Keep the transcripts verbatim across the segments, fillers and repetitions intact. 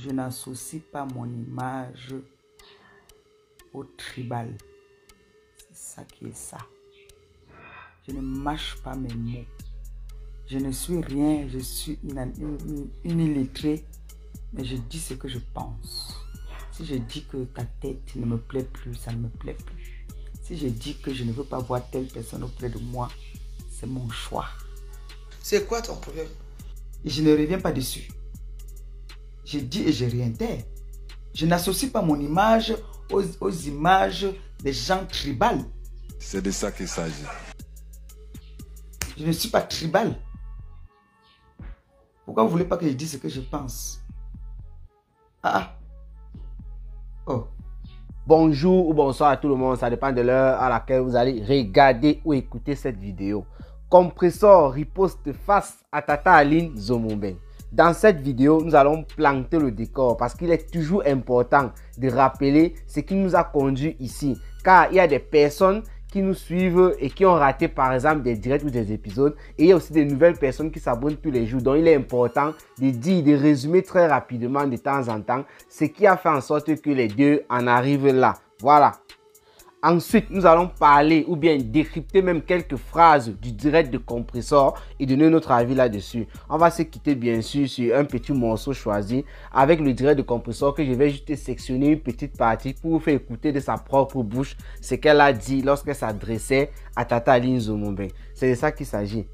je n'associe pas mon image au tribal. C'est ça qui est ça. Je ne mâche pas mes mots. Je ne suis rien, je suis une, une, une illettrée, mais je dis ce que je pense. Si je dis que ta tête ne me plaît plus, ça ne me plaît plus. Si je dis que je ne veux pas voir telle personne auprès de moi, c'est mon choix. C'est quoi ton problème? Et je ne reviens pas dessus. Je dis et je réitère. Je n'associe pas mon image aux, aux images des gens tribales. C'est de ça qu'il s'agit. Je ne suis pas tribal. Pourquoi vous ne voulez pas que je dise ce que je pense? Ah ah. Oh. Bonjour ou bonsoir à tout le monde, ça dépend de l'heure à laquelle vous allez regarder ou écouter cette vidéo. Compressor riposte face à Tata Aline Nzomobeng. Dans cette vidéo, nous allons planter le décor parce qu'il est toujours important de rappeler ce qui nous a conduit ici. Car il y a des personnes qui nous suivent et qui ont raté par exemple des directs ou des épisodes. Et il y a aussi de nouvelles personnes qui s'abonnent tous les jours. Donc il est important de dire, de résumer très rapidement de temps en temps ce qui a fait en sorte que les deux en arrivent là. Voilà. Ensuite, nous allons parler ou bien décrypter même quelques phrases du direct de Compressor et donner notre avis là-dessus. On va se quitter bien sûr sur un petit morceau choisi avec le direct de Compressor que je vais juste sectionner une petite partie pour vous faire écouter de sa propre bouche ce qu'elle a dit lorsqu'elle s'adressait à Tata Aline Nzomobeng. C'est de ça qu'il s'agit.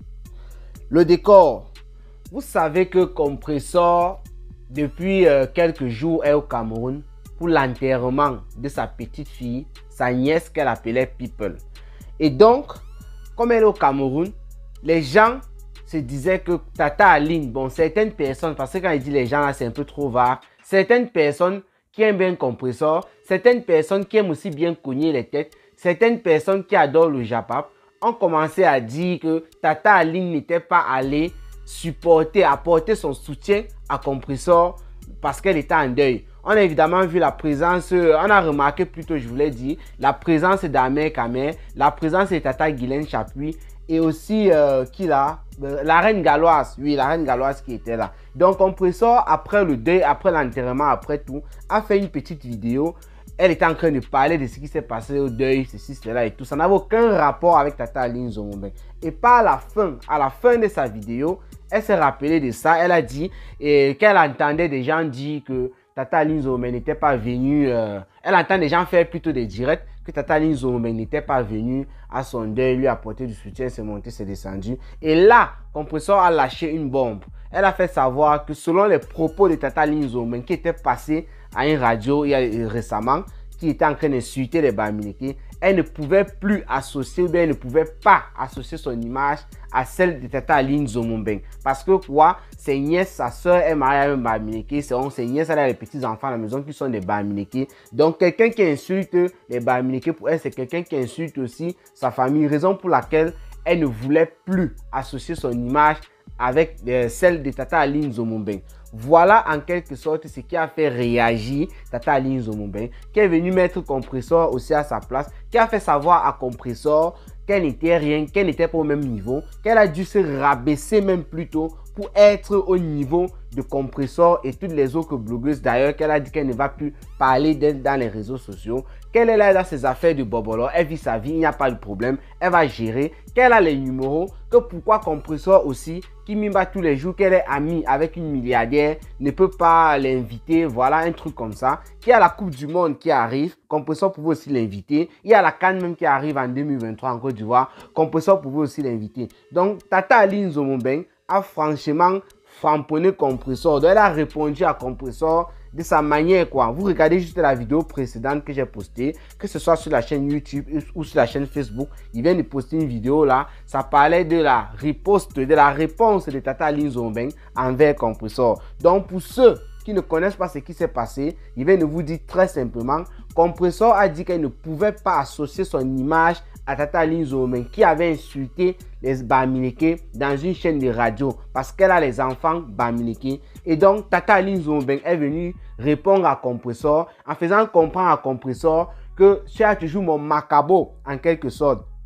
Le décor. Vous savez que Compressor, depuis euh, quelques jours, est au Cameroun pour l'enterrement de sa petite fille, sa nièce qu'elle appelait People. Et donc, comme elle est au Cameroun, les gens se disaient que Tata Aline, bon, certaines personnes, parce que quand il dit les gens là, c'est un peu trop vague, certaines personnes qui aiment bien Compressor, certaines personnes qui aiment aussi bien cogner les têtes, certaines personnes qui adorent le Japap, ont commencé à dire que Tata Aline n'était pas allée supporter, apporter son soutien à Compressor parce qu'elle était en deuil. On a évidemment vu la présence, on a remarqué plutôt, je voulais dire, la présence d'Amer Kamer, la présence de Tata Guylaine Chapuis et aussi, euh, qui là, la reine galloise, oui, la reine galloise qui était là. Donc, Compressor, après le deuil, après l'enterrement, après tout, a fait une petite vidéo. Elle était en train de parler de ce qui s'est passé au deuil, ceci, cela et tout. Ça n'avait aucun rapport avec Tata Aline Nzomobeng. Et pas à la fin, à la fin de sa vidéo, elle s'est rappelée de ça. Elle a dit qu'elle entendait des gens dire que Tata Aline Nzomobeng n'était pas venue, euh, elle entend des gens faire plutôt des directs, que Tata Aline Nzomobeng n'était pas venue à son deuil, lui apporter du soutien, c'est monté, c'est descendu. Et là, Compressor a lâché une bombe. Elle a fait savoir que selon les propos de Tata Aline Nzomobeng qui était passé à une radio il y a, récemment, qui était en train d'insulter les Bamileke, elle ne pouvait plus associer ou bien elle ne pouvait pas associer son image à celle de Tata Aline Nzomobeng. Parce que quoi, ses nièces, sa soeur est mariée à un Bamileke, ses nièces, elle a les petits-enfants à la maison qui sont des Bamileke. Donc quelqu'un qui insulte les Bamileke, pour elle, c'est quelqu'un qui insulte aussi sa famille. Raison pour laquelle elle ne voulait plus associer son image avec euh, celle de Tata Aline Nzomobeng. Voilà en quelque sorte ce qui a fait réagir Tata Aline Nzomobeng, qui est venu mettre Compressor aussi à sa place, qui a fait savoir à Compressor qu'elle n'était rien, qu'elle n'était pas au même niveau, qu'elle a dû se rabaisser même plutôt pour être au niveau de Compressor et toutes les autres blogueuses d'ailleurs, qu'elle a dit qu'elle ne va plus parler d'elle dans les réseaux sociaux, qu'elle est là dans ses affaires de bobolo, elle vit sa vie, il n'y a pas de problème, elle va gérer, qu'elle a les numéros, que pourquoi Compressor aussi, qui mimba tous les jours, qu'elle est amie avec une milliardaire, ne peut pas l'inviter, voilà un truc comme ça, qu'il y a la Coupe du Monde qui arrive, Compressor pouvait aussi l'inviter, il y a la CAN même qui arrive en deux mille vingt-trois en Côte d'Ivoire, Compressor pouvait aussi l'inviter. Donc Tata Aline Nzomobeng a franchement framponné Compressor. Donc elle a répondu à Compressor de sa manière quoi. Vous regardez juste la vidéo précédente que j'ai postée, que ce soit sur la chaîne YouTube ou sur la chaîne Facebook, il vient de poster une vidéo là, ça parlait de la riposte, de la réponse de Tata Aline Nzomobeng envers Compressor. Donc pour ceux qui ne connaissent pas ce qui s'est passé, il vient de vous dire très simplement, Compressor a dit qu'elle ne pouvait pas associer son image à Tata Aline Nzomobeng qui avait insulté les Bamileke dans une chaîne de radio parce qu'elle a les enfants Bamileke. Et donc Tata Aline Nzomobeng est venue répondre à Compressor en faisant comprendre à Compressor que tu as toujours mon macabo en quelque sorte.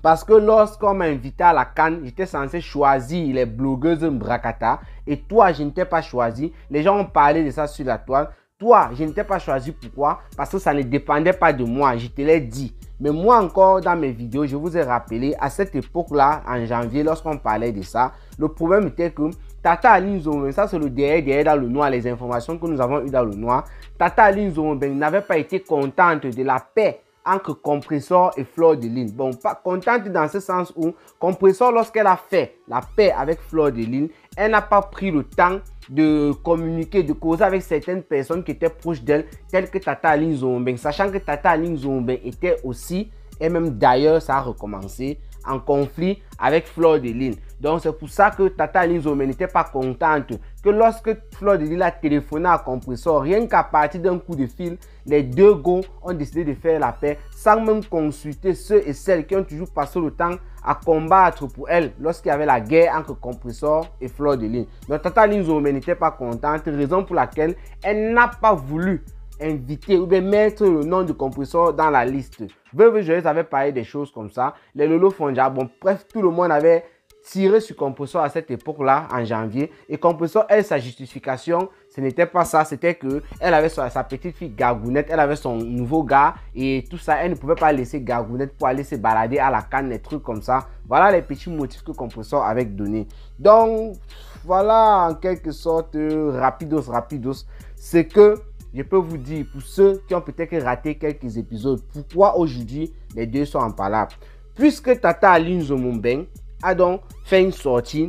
Parce que lorsqu'on m'a invité à la CAN, j'étais censé choisir les blogueuses Mbrakata. Et toi, je n'étais pas choisi. Les gens ont parlé de ça sur la toile. Toi, je n'étais pas choisi. Pourquoi? Parce que ça ne dépendait pas de moi. Je te l'ai dit. Mais moi encore, dans mes vidéos, je vous ai rappelé, à cette époque-là, en janvier, lorsqu'on parlait de ça, le problème était que Tata Aline Nzomobeng, ça c'est le derrière, derrière dans le noir, les informations que nous avons eues dans le noir, Tata Aline Nzomobeng n'avait pas été contente de la paix entre Compressor et Fleur de Lune. Bon, pas contente dans ce sens où Compressor, lorsqu'elle a fait la paix avec Fleur de Lune, elle n'a pas pris le temps de communiquer, de causer avec certaines personnes qui étaient proches d'elle, telles que Tata Aline Nzomobeng, sachant que Tata Aline Nzomobeng était aussi, et même d'ailleurs ça a recommencé, en conflit avec Fleur de Lune. Donc c'est pour ça que Tata Aline Nzomobeng n'était pas contente que lorsque Fleur de Lune a téléphoné à Compressor, rien qu'à partir d'un coup de fil, les deux go ont décidé de faire la paix sans même consulter ceux et celles qui ont toujours passé le temps à combattre pour elle lorsqu'il y avait la guerre entre Compressor et Fleur de Lune. Donc Tata Aline Nzomobeng n'était pas contente, raison pour laquelle elle n'a pas voulu inviter ou bien mettre le nom de Compressor dans la liste. Veuve Joyeuse avait parlé des choses comme ça. Les Lolo Fonja, bon bref, tout le monde avait tiré sur Compressor à cette époque-là, en janvier. Et Compressor, elle, sa justification, ce n'était pas ça. C'était que elle avait sa, sa petite fille Gargounette, elle avait son nouveau gars et tout ça. Elle ne pouvait pas laisser Gargounette pour aller se balader à la canne, des trucs comme ça. Voilà les petits motifs que Compressor avait donnés. Donc, voilà en quelque sorte, rapidos, rapidos, c'est que je peux vous dire, pour ceux qui ont peut-être raté quelques épisodes, pourquoi aujourd'hui les deux sont en palabre. Puisque Tata Aline Nzomobeng a donc fait une sortie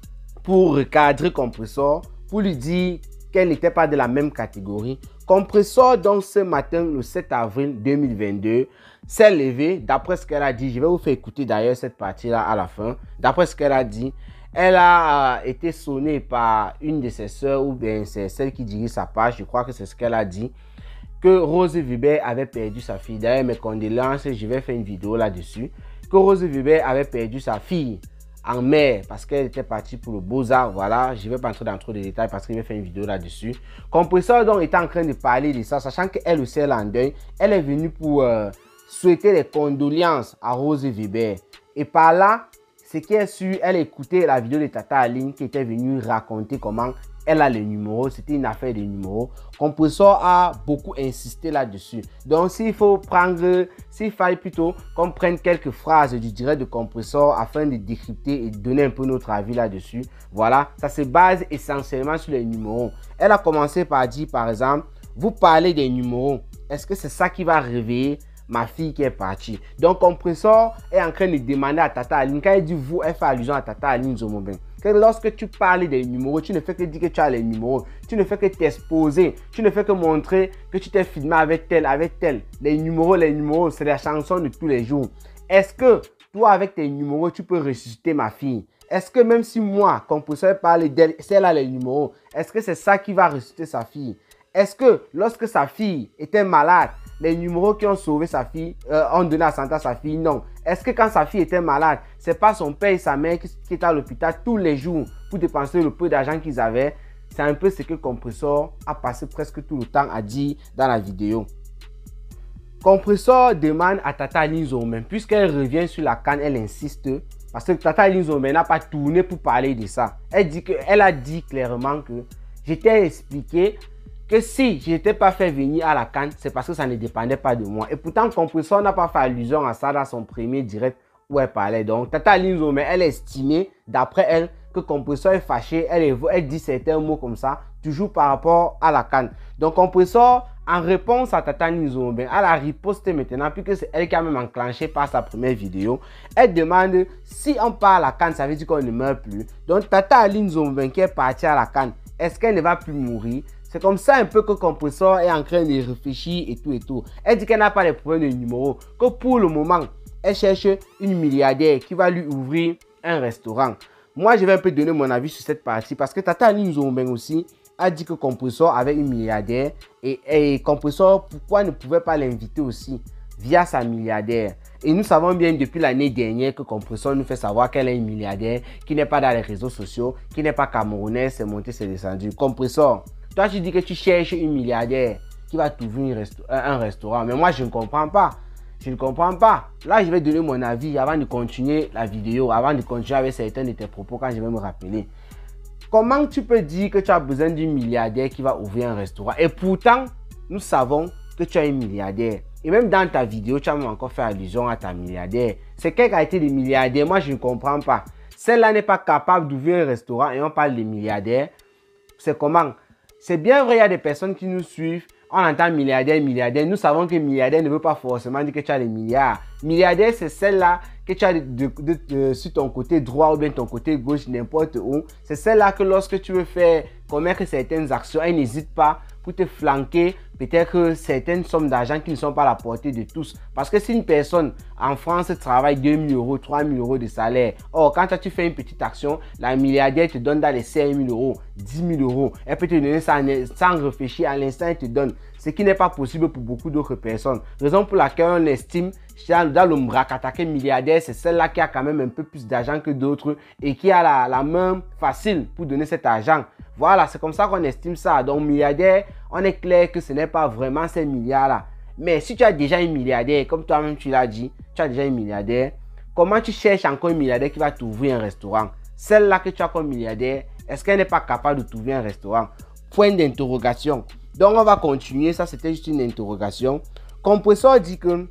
pour recadrer Compressor, pour lui dire qu'elle n'était pas de la même catégorie. Compressor, donc ce matin, le sept avril deux mille vingt-deux, s'est levé, d'après ce qu'elle a dit, je vais vous faire écouter d'ailleurs cette partie-là à la fin, d'après ce qu'elle a dit, elle a euh, été sonnée par une de ses sœurs, ou bien c'est celle qui dirige sa page, je crois que c'est ce qu'elle a dit, que Rose Vibert avait perdu sa fille. D'ailleurs, mes condoléances, je vais faire une vidéo là-dessus, que Rose Vibert avait perdu sa fille en mer parce qu'elle était partie pour le Beaux-Arts. Voilà, je ne vais pas entrer dans trop de détails parce que je vais faire une vidéo là-dessus. Compressor donc était en train de parler de ça, sachant qu'elle aussi est en deuil. Elle est venue pour euh, souhaiter les condoléances à Rose Vibert. Et par là, ce qui est sûr, elle a écouté la vidéo de Tata Aline qui était venue raconter comment elle a les numéros. C'était une affaire de numéros. Compressor a beaucoup insisté là-dessus. Donc, s'il faut prendre, s'il faille plutôt qu'on prenne quelques phrases du direct de Compressor afin de décrypter et de donner un peu notre avis là-dessus. Voilà, ça se base essentiellement sur les numéros. Elle a commencé par dire, par exemple, vous parlez des numéros. Est-ce que c'est ça qui va réveiller ma fille qui est partie? Donc, Compressor est en train de demander à Tata Aline, quand elle dit vous, elle fait allusion à Tata Aline Nzomobeng, que lorsque tu parles des numéros, tu ne fais que dire que tu as les numéros, tu ne fais que t'exposer, tu ne fais que montrer que tu t'es filmé avec tel, avec tel. Les numéros, les numéros, c'est la chanson de tous les jours. Est-ce que toi, avec tes numéros, tu peux ressusciter ma fille? Est-ce que même si moi, Compressor parle d'elle, c'est elle a les numéros, est-ce que c'est ça qui va ressusciter sa fille? Est-ce que lorsque sa fille était malade, les numéros qui ont sauvé sa fille euh, ont donné la santé à sa fille? Non. Est-ce que quand sa fille était malade, c'est pas son père et sa mère qui, qui étaient à l'hôpital tous les jours pour dépenser le peu d'argent qu'ils avaient? C'est un peu ce que Compressor a passé presque tout le temps à dire dans la vidéo. Compressor demande à Tata Aline Nzomobeng, puisqu'elle revient sur la canne, elle insiste, parce que Tata Aline Nzomobeng n'a pas tourné pour parler de ça. Elle, dit que, elle a dit clairement que j'étais expliqué que si je n'étais pas fait venir à la canne, c'est parce que ça ne dépendait pas de moi. Et pourtant, Compressor n'a pas fait allusion à ça dans son premier direct où elle parlait. Donc, Tata Aline Nzomobeng, elle estimait, d'après elle, que Compressor est fâché. Elle, elle dit certains mots comme ça, toujours par rapport à la canne. Donc, Compressor, en réponse à Tata Aline Nzomobeng, elle a riposté maintenant, puisque c'est elle qui a même enclenché par sa première vidéo. Elle demande si on part à la canne, ça veut dire qu'on ne meurt plus. Donc, Tata Aline Nzomobeng qui est partie à la canne, est-ce qu'elle ne va plus mourir? C'est comme ça un peu que Compressor est en train de réfléchir et tout et tout. Elle dit qu'elle n'a pas les problèmes de numéro, que pour le moment, elle cherche une milliardaire qui va lui ouvrir un restaurant. Moi, je vais un peu donner mon avis sur cette partie parce que Tata Aline Nzomobeng aussi a dit que Compressor avait une milliardaire et, et Compressor, pourquoi ne pouvait pas l'inviter aussi via sa milliardaire? Et nous savons bien depuis l'année dernière que Compressor nous fait savoir qu'elle est une milliardaire qui n'est pas dans les réseaux sociaux, qui n'est pas camerounaise, c'est monté, c'est descendu. Compressor, toi, tu dis que tu cherches une milliardaire qui va t'ouvrir un restaurant. Mais moi, je ne comprends pas. Je ne comprends pas. Là, je vais donner mon avis avant de continuer la vidéo, avant de continuer avec certains de tes propos quand je vais me rappeler. Comment tu peux dire que tu as besoin d'un milliardaire qui va ouvrir un restaurant? Et pourtant, nous savons que tu es un milliardaire. Et même dans ta vidéo, tu as même encore fait allusion à ta milliardaire. C'est quelle qualité de milliardaire? Moi, je ne comprends pas. Celle-là n'est pas capable d'ouvrir un restaurant et on parle de milliardaire. C'est comment? C'est bien vrai, il y a des personnes qui nous suivent. On entend milliardaire, milliardaire. Nous savons que milliardaire ne veut pas forcément dire que tu as des milliards. Milliardaire, c'est celle-là que tu as de, de, de, de, sur ton côté droit ou bien ton côté gauche, n'importe où. C'est celle-là que lorsque tu veux faire commettre certaines actions, elle n'hésite pas pour te flanquer peut-être certaines sommes d'argent qui ne sont pas à la portée de tous. Parce que si une personne en France travaille deux mille euros, trois mille euros de salaire, or quand tu fais une petite action, la milliardaire te donne dans les cinq mille euros, dix mille euros. Elle peut te donner ça sans réfléchir, à l'instant elle te donne. Ce qui n'est pas possible pour beaucoup d'autres personnes. Raison pour laquelle on estime dans le mrakatake milliardaire, c'est celle-là qui a quand même un peu plus d'argent que d'autres et qui a la, la main facile pour donner cet argent. Voilà, c'est comme ça qu'on estime ça. Donc milliardaire, on est clair que ce n'est pas vraiment ces milliards-là. Mais si tu as déjà un milliardaire, comme toi-même tu l'as dit, tu as déjà un milliardaire, comment tu cherches encore un milliardaire qui va t'ouvrir un restaurant? Celle-là que tu as comme milliardaire, est-ce qu'elle n'est pas capable de t'ouvrir un restaurant? Point d'interrogation. Donc on va continuer, ça c'était juste une interrogation. Compressor dit que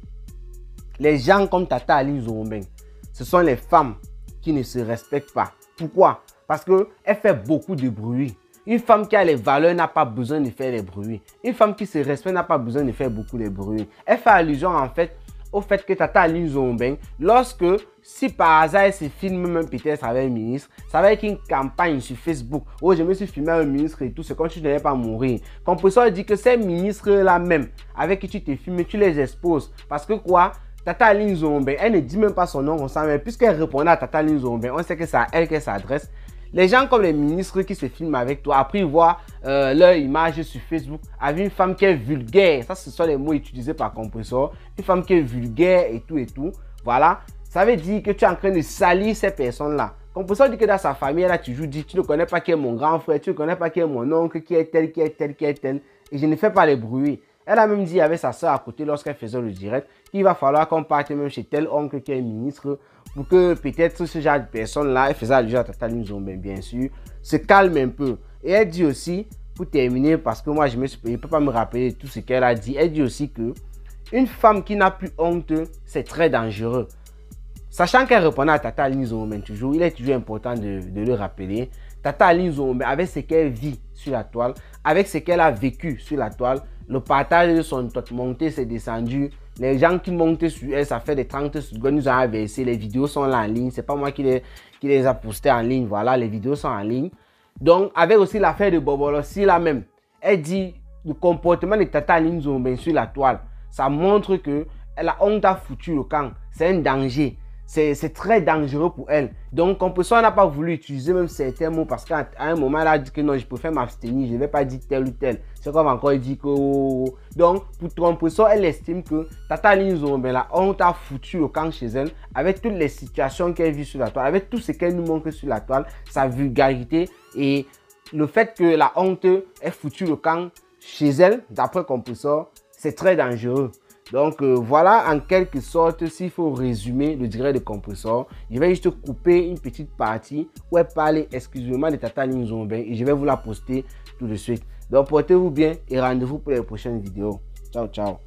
les gens comme Tata Aline Nzomben, ce sont les femmes qui ne se respectent pas. Pourquoi? Parce qu'elle fait beaucoup de bruit. Une femme qui a les valeurs n'a pas besoin de faire des bruits. Une femme qui se respecte n'a pas besoin de faire beaucoup de bruit. Elle fait allusion en fait au fait que Tata Aline Nzomben, lorsque, si par hasard elle se filme même peut-être avec un ministre, ça va être une campagne sur Facebook. Oh, je me suis filmé avec un ministre et tout, c'est comme si je ne devais pas mourir. Compressor dit que ces ministres-là même, avec qui tu te filmes, tu les exposes. Parce que quoi? Tata Aline Nzomben, elle ne dit même pas son nom ensemble, mais puisqu'elle répondait à Tata Aline Nzomben, on sait que c'est à elle qu'elle s'adresse. Les gens comme les ministres qui se filment avec toi, après voir euh, leur image sur Facebook avec une femme qui est vulgaire, ça ce sont les mots utilisés par Compressor, une femme qui est vulgaire et tout et tout, voilà, ça veut dire que tu es en train de salir ces personnes-là. Compressor dit que dans sa famille, elle a toujours dit, tu ne connais pas qui est mon grand frère, tu ne connais pas qui est mon oncle, qui est tel, qui est tel, qui est tel, et je ne fais pas les bruits. Elle a même dit avec sa soeur à côté lorsqu'elle faisait le direct qu'il va falloir qu'on parte même chez tel oncle qui est ministre pour que peut-être ce genre de personnes-là, elle faisait allusion à Tata Aline Nzomben bien sûr, se calme un peu. Et elle dit aussi, pour terminer, parce que moi je ne peux pas me rappeler tout ce qu'elle a dit, elle dit aussi que une femme qui n'a plus honte, c'est très dangereux. Sachant qu'elle répondait à Tata Aline Nzomben toujours, il est toujours important de, de le rappeler. Tata Aline Nzomben, avec ce qu'elle vit sur la toile, avec ce qu'elle a vécu sur la toile, le partage de son tot monté, c'est descendu. Les gens qui montent sur elle, ça fait des trente secondes, nous ont versé. Les vidéos sont là en ligne. C'est pas moi qui les, qui les a postées en ligne. Voilà, les vidéos sont en ligne. Donc, avec aussi l'affaire de Bobolo, si la même, elle dit le comportement de Tata Aline Nzomben sur la toile, ça montre que elle a honte à foutu le camp. C'est un danger. C'est très dangereux pour elle. Donc, Compressor n'a pas voulu utiliser même certains mots parce qu'à un moment, elle a dit que non, je préfère m'abstenir, je ne vais pas dire tel ou tel. C'est comme encore dit que... Donc, pour Compressor, elle estime que Tata Aline Nzomben, la honte a foutu le camp chez elle avec toutes les situations qu'elle vit sur la toile, avec tout ce qu'elle nous montre sur la toile, sa vulgarité et le fait que la honte ait foutu le camp chez elle, d'après Compressor, c'est très dangereux. Donc euh, voilà en quelque sorte, s'il faut résumer le direct de Compressor, je vais juste couper une petite partie où elle parle exclusivement de Tata Aline Nzomben et je vais vous la poster tout de suite. Donc portez-vous bien et rendez-vous pour les prochaines vidéos. Ciao, ciao.